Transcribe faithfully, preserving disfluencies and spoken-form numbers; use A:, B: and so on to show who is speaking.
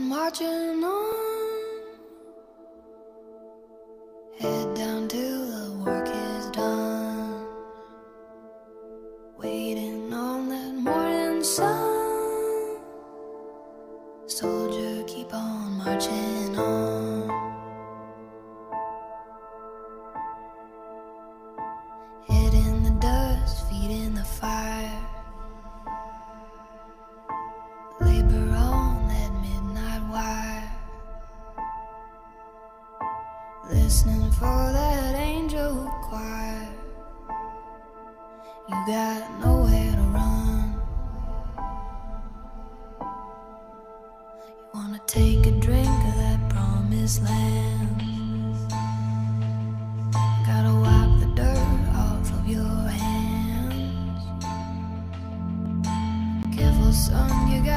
A: Marching on, head down till the work is done, waiting on that morning sun. Soldier, keep on marching on. Head in the dust, feet in the fire, labor on that midnight wire, listening for that angel choir. You got nowhere to run. You wanna take a drink of that promised land. Gotta wipe the dirt off of your hands. Careful, son, you got